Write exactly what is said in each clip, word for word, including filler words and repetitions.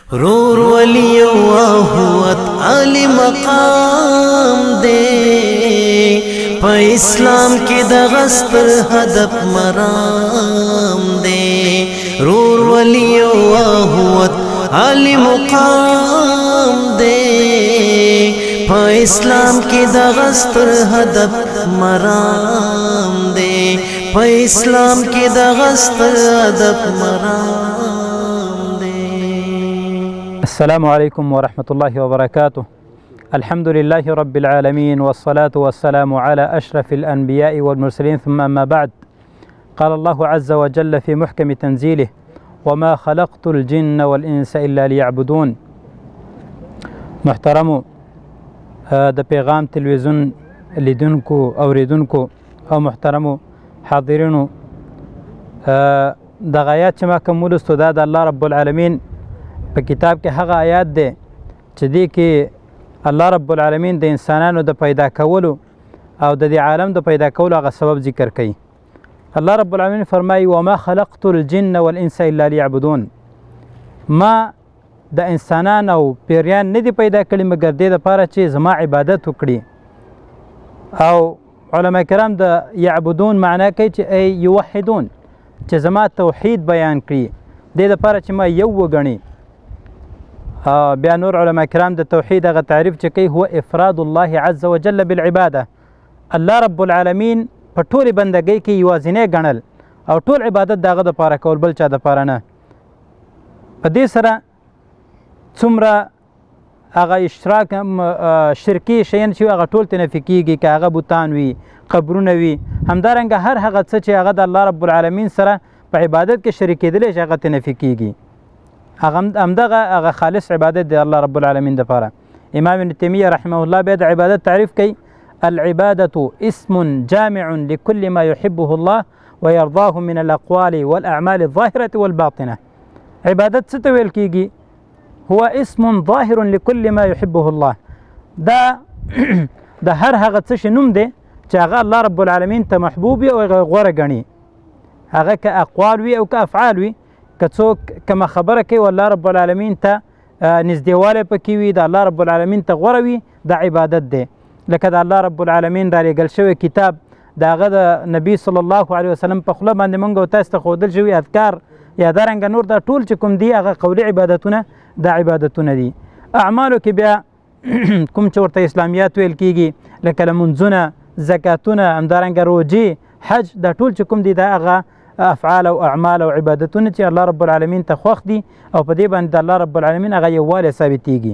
رور ولی واہوت علی مقام دے پا اسلام کی دغستر ہدف مرام دے رور ولی واہوت علی مقام دے پا اسلام کی دغستر ہدف مرام دے پا اسلام کی دغستر ہدف مرام. السلام عليكم ورحمة الله وبركاته. الحمد لله رب العالمين والصلاة والسلام على أشرف الأنبياء والمرسلين ثم أما بعد. قال الله عز وجل في محكم تنزيله وما خلقت الجن والإنس إلا ليعبدون. محترمو د پیغام تلویزیون لیدونکو اوریدونکو او محترمو حاضرینو د آیات چې ما کوم ولوستو دا د الله رب العالمین په کتاب کې هغه آیات دی چې دې کې الله رب العالمین د انسانانو د پیدا کولو او د دې عالم د پیدا کولو هغه سبب ذکر کوي. الله رب العالمین فرمایي وما خلقت الجن والانس الا ليعبدون. ما د انسانان او پیریان نه دي پیدا کړي مګر دې دپاره چې زما عبادت وکړي. او علما کرام د یعبدون معنا کوي چې ای یوحدون چې زما توحید بیان کړي دې دپاره چې ما یو وګڼي. بیا نور علما کرام د توحید هغه تعریف چې کوي هو افراد الله عز وجل بالعباده. الله رب العالمین په ټولې بندګۍ کې یوازینی ګڼل او ټول عبادت د هغه دپاره کول بل چا دپاره نه. په دې سره څومره هغه اشتراک شرکي شیان چې هغه ټول ته نفي کېږي که هغه بوتان وي قبرونه وي همدارنګه هر هغه څه چې هغه د الله رب العالمین سره په عبادت کې شریک کېدلی شي هغه ته نفي کېږي. همدغه هغه خالص عبادت دی الله رب العالمین دپاره. امام ابن تیمیه رحمه الله بیا د عبادت تعریف کوي العبادة اسم جامع لكل ما يحبه الله ويرضاه من الأقوال والأعمال الظاهرة والباطنة. عبادت څه ته ویل کېږي؟ هو اسم ظاهر لكل ما يحبه الله. دا د هر هغه څه شي نوم دی چې هغه الله رب العالمین ته محبوب وي او هغه غوره ګڼي. هغه که اقوال وي او که افعال وي که څوک کومه خبره کوي والله رب العالمین ته نږدېوالی پکې وي د الله رب العالمین ته غوره وي دا عبادت دی. لکه د الله رب العالمین رالیږل شوی کتاب د هغه د نبي صلی الله علیه وسلم په خوله باندې موږ او تاسو ته ښودل شوي اذکار یا دارنګه نور دا ټول چې کوم دي هغه قولي عبادتونه دا عبادتونه دي. اعمالو کې بیا کوم چې ورته اسلامیات ویل کېږي لکه لمونځونه زکاتونه همدارنګه روجې حج دا ټول چې کوم دي دا هغه افعال او اعمال او عبادتونه چې الله رب العالمین ته خوښ دي او په دې باندې د الله رب العالمین هغه یووالی ثابتېږي.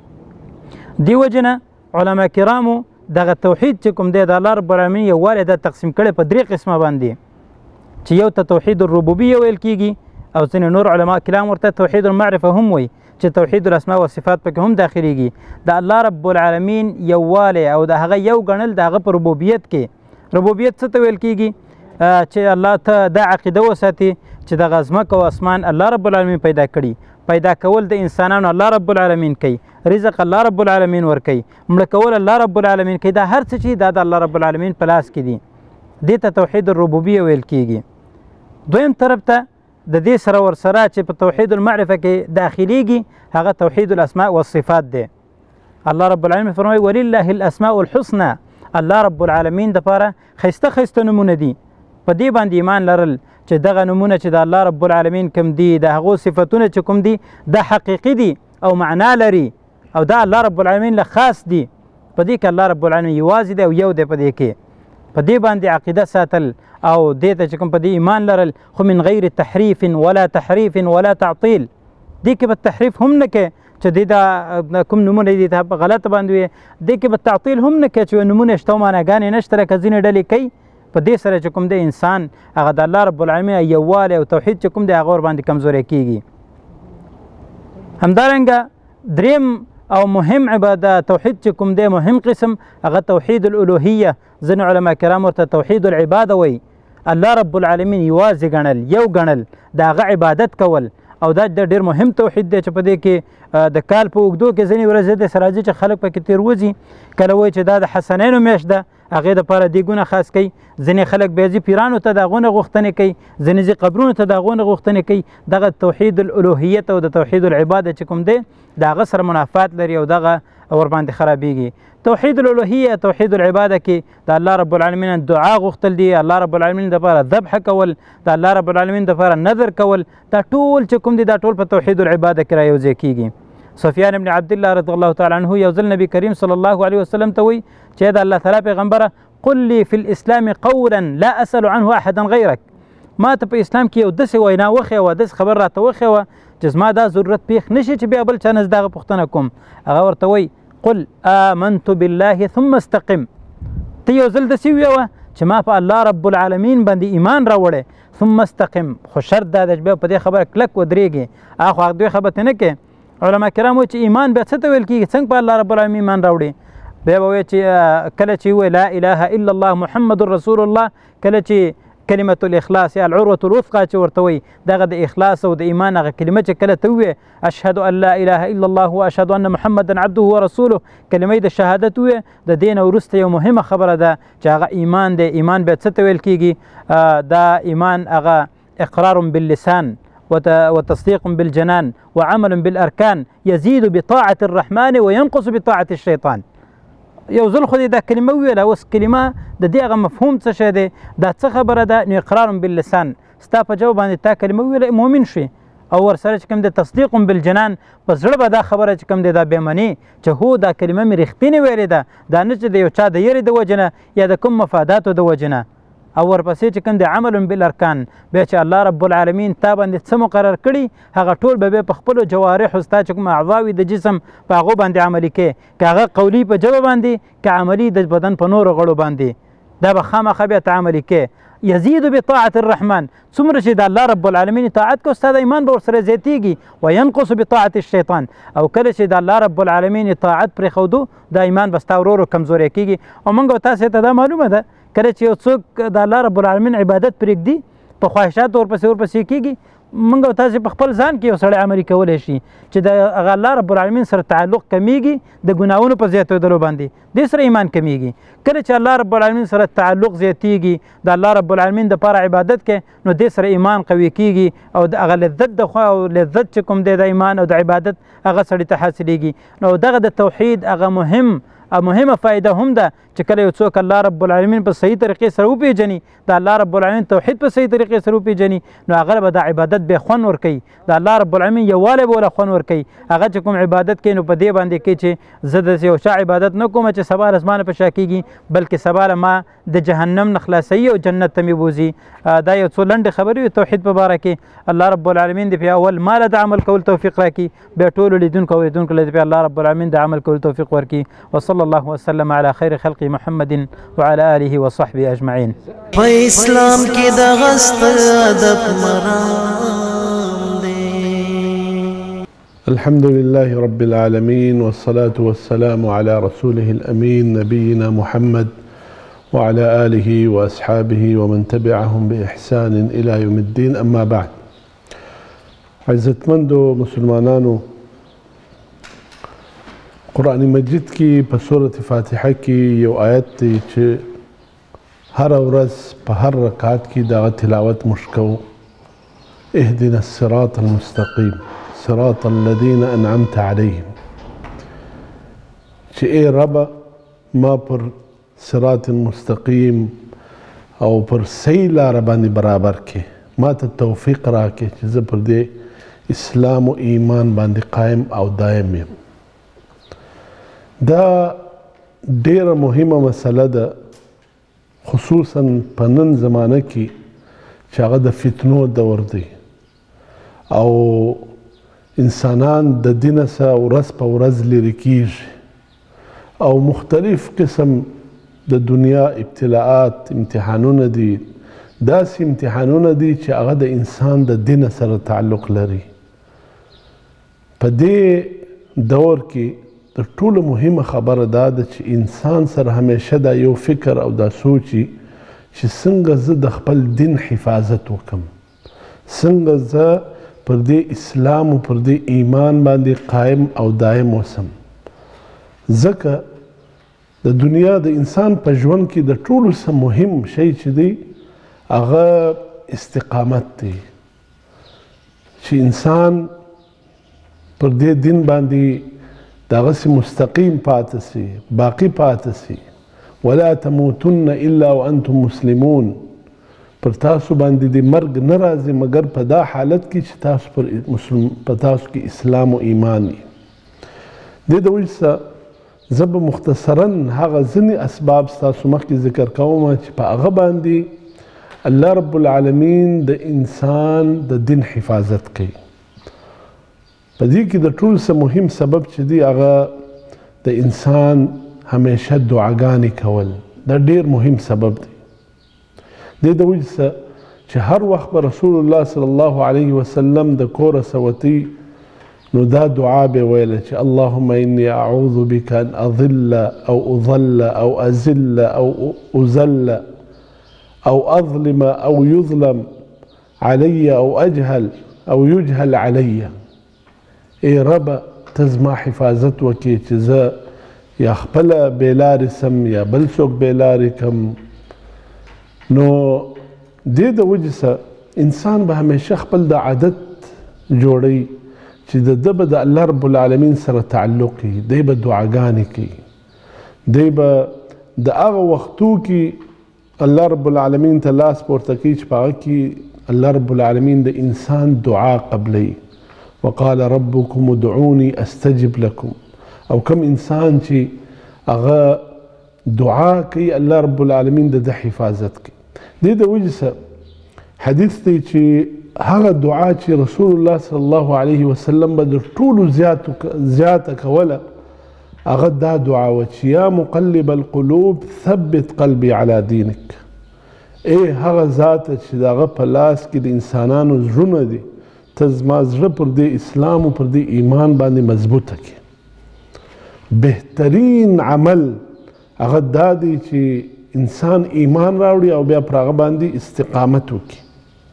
دې وجې نه علما کرامو دغه توحید چې کوم دی د الله رب العالمین یووالی دا تقسیم کړی په درې قسمه باندې چې یو ته توحید الربوبیه ویل کېږي او ځینې نور علما کلام ورته توحید المعرفه هم وایي چې توحید الاسماء والصفات پکې هم داخلیږي. د الله رب العالمین یووالی او د هغه یو ګڼل د هغه په ربوبیت کې. ربوبیت څه ته ویل کېږي؟ چې الله ته دا عقیده وساتي چې دغه ځمکه او اسمان الله رب العالمین پیدا کړي. پیدا کول د انسانانو الله رب العالمین کوي، رزق الله رب العالمین ورکوي، مړه کول الله رب العالمین کوي. دا هر څه چې دا د الله رب العالمین په لاس کې دي دې ته توحید الربوبیه ویل کېږي. دویم طرف ته د دې سره ورسره چې په توحید المعرفه کې داخلیږي هغه توحید الاسماء والصفات دی. الله رب العالمین فرمایي ولله الاسماء الحسنى. الله رب العالمین دپاره ښایسته ښایسته نومونه دي. په دې باندې ایمان لرل چې دغه نومونه چې د الله رب العالمین کوم دي د هغو صفتونه چې کوم دي دا حقیقي دي او معنا لري او دا الله رب العالمین له خاص دي. په دې کې الله رب العالمین یوازې دی او یو دی. په دې کې په دې باندې عقیده ساتل او دې ته چې کوم په دې ایمان لرل خو من غیر تحریف ولا تحریف ولا تعطیل. دې کې به تحریف هم نه کوي چې دې دا کوم نومونه دي په غلطه باندې وي. دې کې به تعطیل هم نه کوي چې نومونه شته او معناګانې نشته لکه ځینې ډلې کوي. په دې سره چې کوم دی انسان هغه د الله رب العالمین یووالی او توحید چې کوم دی هغه ورباندې کمزوری کېږي. همدارنګه دریم او مهم عبادت توحید چې کوم دی مهم قسم هغه توحید الالوهیه. ځینې علما کرام ورته توحید العباده وایي. الله رب العالمین یوازې ګڼل، یو ګڼل، د هغه عبادت کول او دا ډېر مهم توحید دی چې په دې کې د کال په اوږدو کې ځینې ورځې داسې راځي چې خلک پکې تېروځي کله وایي چې دا د حسنینو میاشت ده هغې دپاره دیګونه خاص کوي ځینې خلک بیا ځي پیرانو ته د هغونه غوښتنې کوي ځینې ځي قبرونو ته د هغونه غوښتنې کوي دغه توحید الالوهیت او د توحید العباده چې کوم دی د هغه سره منافات لري او دغه ورباندې خرابېږي توحید الالوهیه توحید العباده کې د الله رب العالمین دعا غوښتل دي الله رب العالمین دپاره ذبح کول د الله رب العالمین دپاره نذر کول دا ټول چې کوم دي دا ټول په توحید العباده کې رایوځای کېږي سفیان بن عبدالله رضی الله تعالی عنه یو ځل نبی کریم صلی الله علیه وسلم ته وایي چې د الله تعالی پیغمبره قل لي في الاسلام قولا لا اسأل عنه احدا غیرک ما ته په اسلام کې یو داسې وینا وښیوه داسې خبر راته وښیوه چې زما دا ضرورت پیښ نشي چې بیا بل چا نه دغه پوښتنه کوم هغه ورته وایي قل آمنت بالله ثم استقم ته یو ځل داسې وویوه چې ما په الله رب العالمین باندې ایمان راوړی ثم استقم خو شرط دا ده چې بیا په دې خبره کلک ودرېږي هغه خو هغه دوی خبرې نه کوې علما کرام وایي چې ایمان بیا څه ته ویل کېږي څنګه په الله رب العالمین ایمان راوړي بیا به وایي چې کله چې وایي لا اله الا الله محمد رسول الله کله چې کلمة الاخلاص یا العروة الوثقى چې ورته وایي دغه د اخلاص او د ایمان هغه کلمه چې کله ته ووایې اشهد ان لا اله الا الله واشهد ان محمدا عبده ورسوله کلمې د شهادت ووایې د دې نه وروسته یو مهمه خبره ده چې هغه ایمان دی ایمان بیا څه ته ویل کېږي دا ایمان هغه اقرار باللسان وتصديق بالجنان وعمل بالأركان يزيد بطاعة الرحمن وينقص بطاعة الشيطان یو ځل خو دې دا کلمه وویله اوس کلمه د دې هغه مفهوم څه شی دی دا څه خبره ده نو اقرار باللسان ستا په جواب باندې تا کلمه وویله مؤمن شوې او ورسره چې کوم دی تصدیق بالجنان په زړه به دا خبره چې کوم دی دا بیا منې چې هو دا کلمه مې رښتینې ویلې ده دا نه چې د یو چا د یېرې د وجې نه یا د کوم مفاداتو د وجې نه او ورپسې چې کوم دی عمل بالارکان بیا چې الله رب العالمین تا باندې څه مقرر کړي هغه ټول به بیا په خپلو جوارحو ستا چې کوم اعضاوي د جسم په هغو باندې عملي کوې که هغه قولي په ژبه باندې که عملي د بدن په نورو غړو باندې دا به خامخا بیا ته عملي کوې یزید بطاعة الرحمن څومره چې د الله رب العالمین اطاعت کو ستا د ایمان به ورسره زیاتېږي وینقص بطاعة الشیطان او کله چې د الله رب العالمین اطاعت پرېښودو دا ایمان به ستا ورو ورو کمزوری کېږي او موږ تاسې ته دا معلومه ده کله چې یو څوک د الله رب العالمین عبادت پرېږدي په خواهشاتو ورپسې ورپسې کېږي موږ او تاسې په خپل ځان کې یو سړی عملي کولی شي چې د هغه الله رب العالمین سره تعلق کمیږي د ګناهونو په زیاتېدلو باندې دې سره ایمان کمیږي کله چې الله رب العالمین سره تعلق زیاتېږي د الله رب العالمین دپاره عبادت کې نو دې سره ایمان قوي کېږي او د هغه لذت د خوا او لذت چې کوم دی د ایمان او د عبادت هغه سړي ته حاصلېږي نو دغه د توحید هغه مهم مهمه فائده هم ده چې کله یو څوک الله رب العالمین په صحیح طریقې سره وپېژني د الله رب العالمین توحید په صحیح طریقې سره وپېژني نو هغه به د عبادت بیا خوند ورکوي د الله رب العالمین یووالی به وله خوند ورکوي هغه چې کوم عبادت کوي نو په دې باندې کوي چې زه د یو چا عبادت نه کوم چې سبا له زما نه په شا کېږي بلکې سبا له ما د جهنم نه خلاصوي او جنت ته مې بوځي دا یو څو لنډې خبرې وي توحید په باره کې الله رب العالمین دې په اول ما له د عمل کول توفیق راکړي بیا ټولو لیدونکو او اورېدونکو له دې الله رب العالمین د عمل کول توفیق ورکړي وصلی الله وسلم على خير خلق محمد وعلى آله وصحبه أجمعين فإسلام کی دغست ادب مرام دے الحمد لله رب العالمين والصلاة والسلام على رسوله الأمين نبينا محمد وعلى آله وأصحابه ومن تبعهم بإحسان إلى يوم الدين أما بعد عزتمندو مسلمانانو قرآن مجید کی په سورة فاتحه کی یو آیت دی چې هر ورځ په هر رکعت کی دغه تلاوت موږ کوو اهدنا الصراط المستقیم صراط الذين انعمت عليهم چې ای رب ما پر صراط مستقیم او پر صحیح لاره باندې برابر کې ما ته توفیق راکړي چې زه پر دې اسلام او ایمان باندې قائم او دائم یم دا ډیره مهمه مسله ده خصوصا په نن زمانه کې چې هغه د فتنو دور دی او انسانان د دینه څخه ورځ په ورځ لرې کېږي او مختلف قسم د دنیا ابتلاعات امتحانونه دي داسې امتحانونه دي چې هغه د انسان د دینه سره تعلق لري په دې دور کې د ټولو مهمه خبره دا ده چې انسان سره همیشه دا یو فکر او دا سوچي چې څنګه زه د خپل دین حفاظت وکم څنګه زه پر دې اسلام او پر دې ایمان باندې قائم او دائم اوسم. ځکه د دنیا د انسان په ژوند کې د ټولو څه مهم شی چې دی هغه استقامت دی، چې انسان پر دې دین باندې دغسې مستقیم پاتې سي، باقي پاتې سي. ولا تموتن الا وانتم مسلمون. پر تاسو باندې د مرګ نه راځي مګر په دا حالت کې چې تاسو پر مسلم په تاسو کې اسلام او ایمان وي. دې د وجې څخه زه به مختصرا هغه ځینې اسباب ستاسو مخکې ذکر کوم چې په هغه باندې الله رب العالمین د انسان د دین حفاظت کوي. په دې کې د ټول څه مهم سبب چې دی هغه د انسان همیشه دعاګانې کول. دا ډېر مهم سبب دی. دې د وجې څخه چې هر وخت به رسول الله صلی الله علیه وسلم د کوره سوتی نو دا دعا به ویله چې اللهم انی اعوذ بک ان اضل او اضل او ازل او ازل او اظلم او یظلم علی او اجهل او یجهل علی. ای رب ته زما حفاظت وکړې چې زه یا خپله بېلارې سم یا بل څوک بېلارې کم. نو دې د وجې څخه انسان به همیشه خپل د عادت جوړوي چې د ده به د الله رب العالمین سره تعلق وي، دی به دعاګانې کوي، دی به د هغه وختو کې الله رب العالمین ته لاس پورته کوي چې په هغه کې الله رب العالمین د انسان دعا قبلوي. وقال ربكم ادعوني استجب لكم. او کم انسان چې هغه دعا کوي الله رب العالمین د ده حفاظت کوي. دې د وجې څخه حدیث دی چې هغه دعا چې رسول الله صلی الله علیه وسلم به د ټولو زیاته کوله هغه دا دعا وه چې یا مقلب القلوب ثبت قلبي على دینک. ای هغه ذاته چې د هغه په لاس کې د انسانانو زړونه دي، ته زما زړه پر دې اسلام او پر دې ایمان باندې مضبوطه کړې. بهترین عمل هغه دا دی چې انسان ایمان راوړي او بیا پر هغه باندې استقامت وکړي.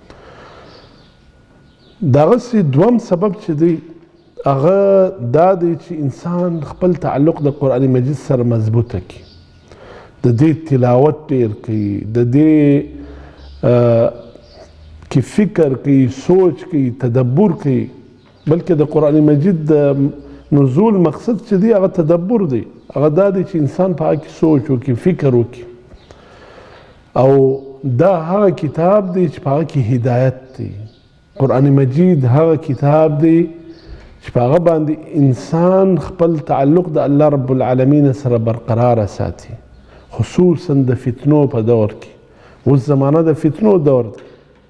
دغسې دوم سبب چې دی هغه دا دی چې انسان خپل تعلق د قرآن مجید سره مضبوطه کړي، د دې تلاوت ډېر کوي، د دې کې فکر کوي، سوچ کوي، تدبر کوي. بلکې د قرآن مجید د نزول مقصد چې دی هغه تدبر دی. هغه دا دی چې انسان په هغه کې سوچ وکړي، فکر وکړي. او دا هغه کتاب دی چې په هغه کې هدایت دی. قرآن مجید هغه کتاب دی چې په هغه باندې انسان خپل تعلق د الله رب العالمین سره برقراره ساتي، خصوصا د فتنو په دور کې. اوس زمانه د فتنو دور دی.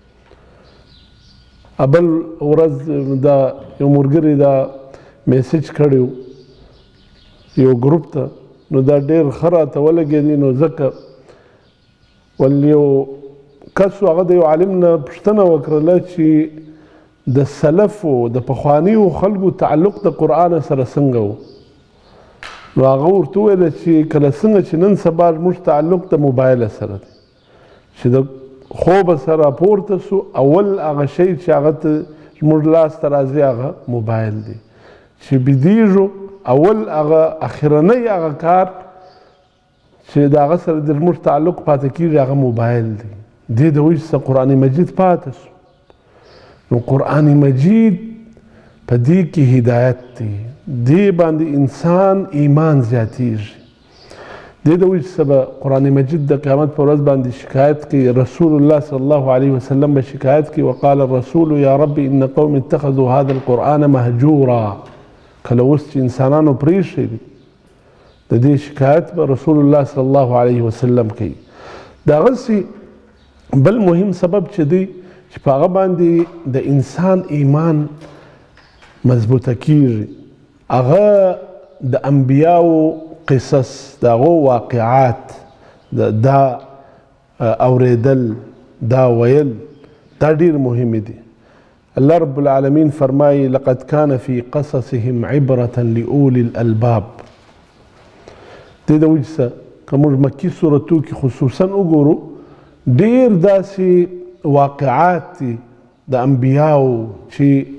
ابل ورځ دا یو ملګري دا میسج کړی یو ګروپ ته، نو دا ډېر ښه راته ولګېدی. نو ځکه ول یو کس هغه د یو عالم نه پوښتنه وکړله چې د سلفو د پخوانیو خلکو تعلق د قرآن سره څنګه و. نو هغه ورته وویله چې کله څنګه چې نن سبا زموږ تعلق د موبایل سره دی، چې د خوب سره پورته سو اول هغه شی چې هغه ته زموږ لاس ته راځي هغه موبایل دی. چې بیدیږو اول هغه اخرنی هغه کار چې د هغه سره د زموږ تعلق پاتې کېږي هغه موبایل دی. دې د وجې څخه قرآن مجید پاتې سو. نو قرآن مجید په دې کې هدایت دی، دې باندې انسان ایمان زیاتیږي. دې د وجې څخه به قرآن مجید د قیامت په ورځ باندې شکایت کوي. رسول الله صلی الله علیه وسلم به شکایت کوي وقال الرسول یا رب ان قوم اتخذوا هذا القرآن مهجورا. کله اوس چې انسانانو پرېښی دي د دې شکایت به رسول الله صلی الله علیه وسلم کوي. دغسې بل مهم سبب چې دی چې په هغه باندې د انسان ایمان مضبوطه کېږي هغه د انبیاو قصص، د هغو واقعات، دا اوریدل، دا ویل، دا ډېر مهم دي. الله رب العالمین فرمایي لقد كان في قصصهم عبرة لأولي الألباب. دې د وجې څخه که موږ مکي صورتو کې خصوصا وګورو ډېر داسې واقعات دي د انبیاو چې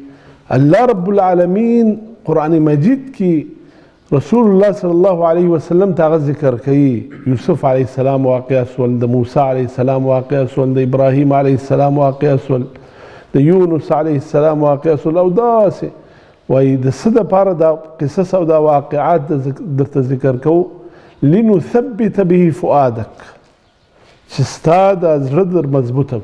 الله رب العالمین قرآن مجید کی رسول الله صلی الله علیه وسلم ته ذکر کوي. یوسف علیه السلام واقع سول، د موسی علیه السلام واقع سول، د ابراهیم علیه السلام واقع سول، د یونس علیه السلام واقع سول. او داسې وایي د څه دپاره دا قصص او دا واقعات درته ذکر کوو؟ لنثبت به فؤادک، چې ستا دا زړه در مضبوطه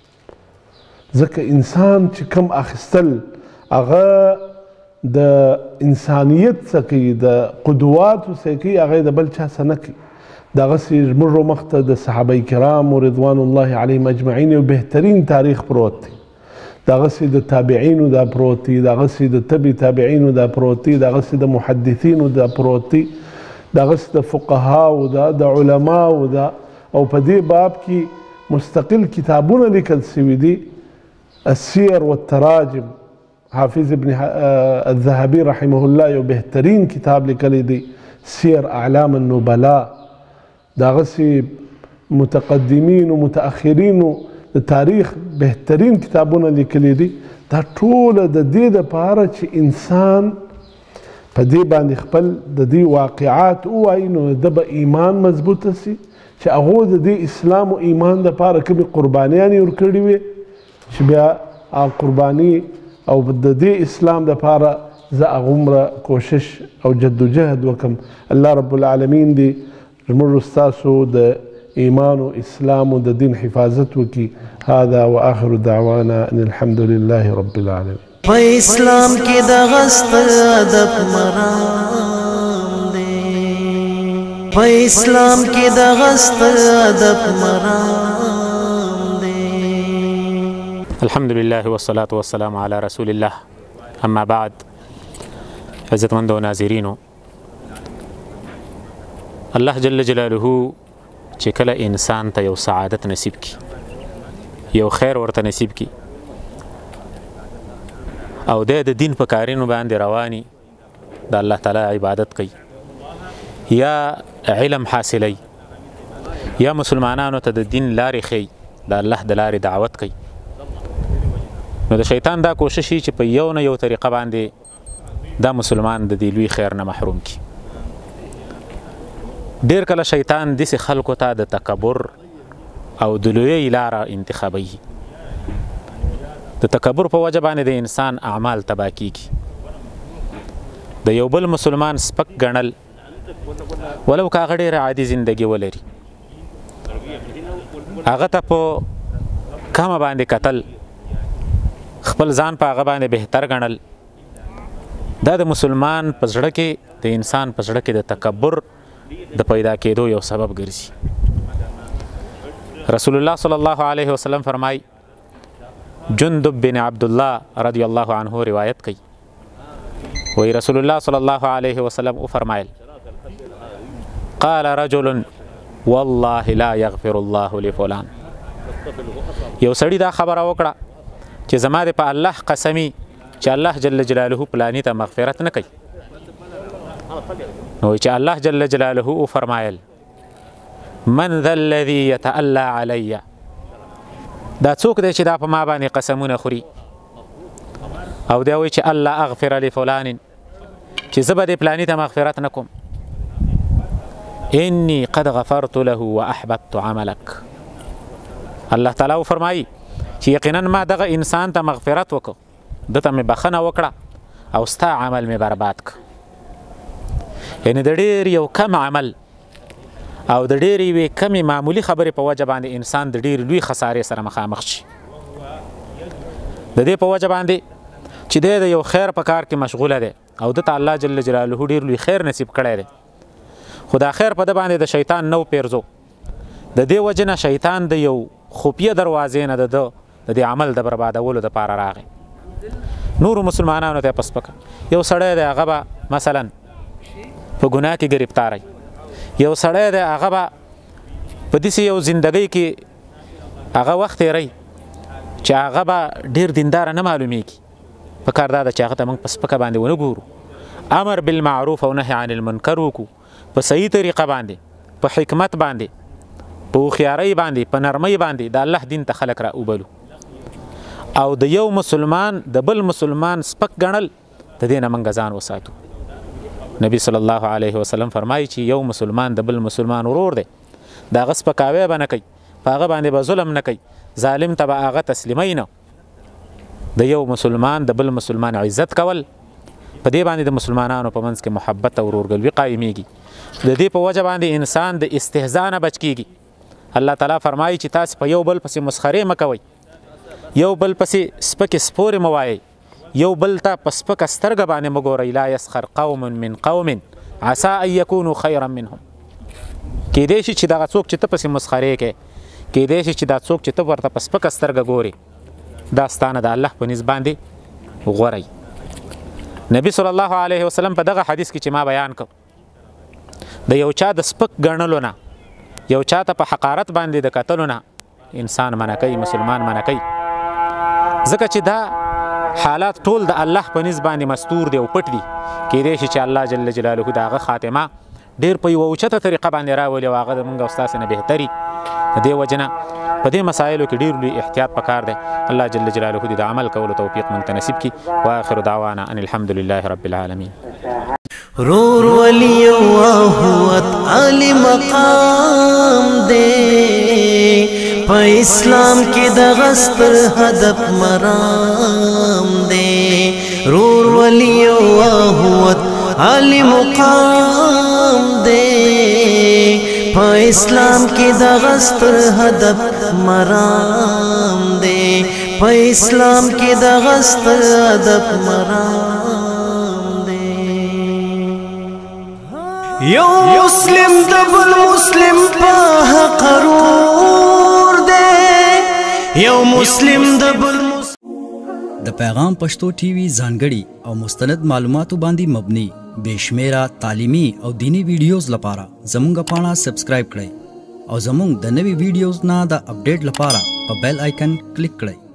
کړو. ځکه انسان چې کم اخیستل هغه د انسانیت څه کوي، د قدواتو څه کوي، هغه د بل چا څه نه کوي. دغسې زموږ مخ ته د صحابه کرامو رضوان الله علیهم اجمعین یو بهترین تاریخ پروت دی. دغسې د تابعینو دا پروت دی، دغسې د تبع تابعینو دا پروت دی، دغسې د محدثینو دا پروت دی، دغسې د فقهاو دا، د علماو دا. او په دې باب کې مستقل کتابونه لیکل سوي دي. السیر والتراجم، حافظ ابن الذهبي رحمه الله یو بهترین کتاب لیکلی دی، سیر اعلام النبلاء. دغسې متقدمین و متأخرینو د تاریخ بهترین کتابونه لیکلی دي. دا ټوله د دې دپاره چې انسان په دې باندې خپل د دې واقعات ووایي، نو د به ایمان مضبوطه سي، چې هغو د دې اسلام و ایمان دپاره کومې قربانیانې ورکړې وې، چې بیا قرباني او د دې اسلام دپاره زه هغومره کوشش او جدوجهد وکړم. الله رب العالمین دې زموږ ستاسو د ایمان و اسلام و د دین حفاظت وکړي. هذا واخر دعوانا ان الحمد لله رب العالمین. په اسلام کې د غست ادب مرام دی، په اسلام کې د غست ادب مرام دی. الحمد لله والصلاة والسلام على رسول الله. اما بعد، عزتمندو ناظرینو، الله جل جلاله چې کله انسان ته یو سعادت نصیب کی، یو خیر ورته نصیب کی، او د د دین په کارونو باندې رواني، د الله تعالی عبادت کوي، یا علم حاصلی، یا مسلمانانو ته د دین لارې ښیي، د الله د لارې دعوت کوي، نو د شیطان دا کوشش چې په یو نه یو طریقه باندې دا مسلمان د دې لوی خیر نه محروم کی. ډیر کله شیطان داسې خلکو ته د تکبر او د لویۍ لاره انتخابوي. د تکبر په وجه باندې د انسان اعمال تباه کیږي. د یو بل مسلمان سپک ګڼل، ولو که هغه ډېره عادي زندګي ولري، هغه ته په کمه باندې کتل، خپل ځان په هغه باندې بهتر ګڼل، دا د مسلمان په زړه کې، د انسان په زړه کې د تکبر د پیدا کېدو یو سبب ګرځي. رسول الله صلی الله علیه وسلم فرمای، جندب بن عبدالله رضی الله عنه روایت کوي، وی رسول الله صلی الله علیه وسلم او فرمایل، قال رجل والله لا یغفر الله لفلان. یو سړی دا خبره وکړه چې زما د په الله قسمی چې الله جل جلاله پلانی ته مغفرت نه کوي. نو چې الله جل جلاله او فرمایل، من ذا الذي يتألى علی، دا څوک دی چې دا په ما باندې قسمونه خوري او دا وایي چې الله اغفر لفلان، چې زه به دې پلاني ته مغفرت نه کوم. انی قد غفرت له واحبطت عملک. الله تعالی فرمایي چې یقینا ما دغه انسان ته مغفرت وکړ، دته مې بخښنه وکړه او ستا عمل مې برباد کړ. یعنې د ډېر یو کم عمل او د ډېرې یوې کمې معمولي خبرې په وجه باندې انسان د ډېر لوی خسارې سره مخامخ شي. د دې په وجه باندې چې دی د یو خیر په کار کې مشغوله دی او دته الله جل جلاله ډېر لوی خیر نصیب کړی دی، خو دا خیر په ده باندې د شیطان نو پیرزو. د دې وجه نه شیطان د یو خفیه دروازې نه د ده د دې عمل د بربادولو دپاره راغی. نورو مسلمانانو ته یې په سپکه، یو سړی دی هغه به مثلا په ګناه کې ګرفتاری، یو سړی دی هغه به په داسې یو زندګۍ کې هغه وخت تېروي چې هغه به ډېر دینداره نه معلومیږي. پکار دا ده چې هغه ته موږ په سپکه باندې ونه ګورو، امر بالمعروف او نهي عن المنکر وکړو، په صحیح طریقه باندې، په حکمت باندې، په هوښیارۍ باندې، په نرمۍ باندې د الله دین ته خلک را وبلو. او د یو مسلمان د بل مسلمان سپک ګڼل د دې نه موږ ځان وساتو. نبی صلی الله علیه وسلم فرمایي چې یو مسلمان د بل مسلمان ورور دی، د هغه سپکاوی به نه کوي، په هغه باندې به ظلم نه کوي، ظالم ته به هغه تسلیموي نه. د یو مسلمان د بل مسلمان عزت کول، په دې باندې د مسلمانانو په منځ کې محبت او ورورګلوي قایمیږي. د دې په وجه باندې انسان د استهزاء نه بچ کیږي. الله تعالی فرمایي چې تاسو په یو بل پسې مسخرې مه کوئ، یو بل پسې سپکې سپورې مه وایئ، یو بل ته په سپکه سترګه باندې مه ګورئ. لا یسخر قوم من قوم عسى ان یکونوا خیرا منهم. کیدای شي چې دغه څوک چې ته پسې مسخرې کوې، کیدای شي چې دا څوک چې ته ورته په سپکه سترګه ګورې، دا ستانه د الله په نسبت باندې غوره. نبی صلی الله علیه وسلم په دغه حدیث کې چې ما بیان کړ، د یو چا د سپک ګڼلو نه، یو چا ته په حقارت باندې د کتلو نه انسان منع کوي، مسلمان منع کوي. ځکه چې دا حالات ټول د الله په نسبت باندې مستور دی او پټ دي. کیدای شي چې الله جل جلاله د هغه خاتمه ډېر په یوه اوچته طریقه باندې راولي او هغه د موږ او ستاسو نه بهتري. د دې وجه نه په دې مسایلو کې ډېر لوی احتیاط پکار دی. الله جل جلاله دې د عمل کولو توفیق موږ ته نصیب کړي. واخر دعوانا ان الحمد لله رب العالمین. رور ولی واهوت علی مقام دے، پا اسلام کی دغستر هدف مرام دے. رور ولی واهوت علی مقام دے، پا اسلام کی دغستر هدف مرام دے، پا اسلام کی دغستر هدف مرام دے. یو مسلم دبل مسلم پا قرور دے، یو مسلم دبل د پیغام پښتو ټي وي ځانګړي او مستند معلوماتو باندې مبني بشمیره تعلیمي او دینی ویډیوز لپاره زموږ پاڼه سبسکرایب کړئ او زموږ د نوي ویډیوز نه د اپډیټ لپاره په بیل آیکن کلیک کړئ.